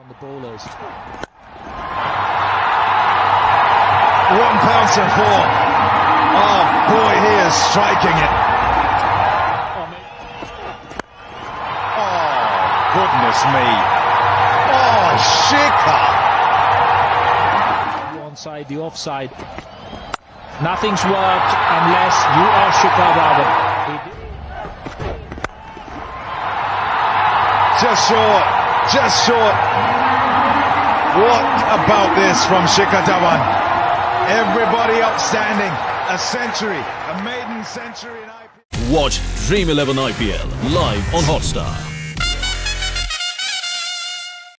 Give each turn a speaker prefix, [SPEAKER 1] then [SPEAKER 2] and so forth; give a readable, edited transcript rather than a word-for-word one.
[SPEAKER 1] The bowlers.
[SPEAKER 2] One pounce and four. Oh boy, he is striking it. Oh, goodness me. Oh, Shikhar.
[SPEAKER 1] One side, the offside. Nothing's worked unless you are Shikhar Dhawan.
[SPEAKER 2] Just short, just short. What about this from Shikhar Dhawan? Everybody upstanding. A century, a maiden century in IPL.
[SPEAKER 3] Watch Dream 11 IPL live on Hotstar.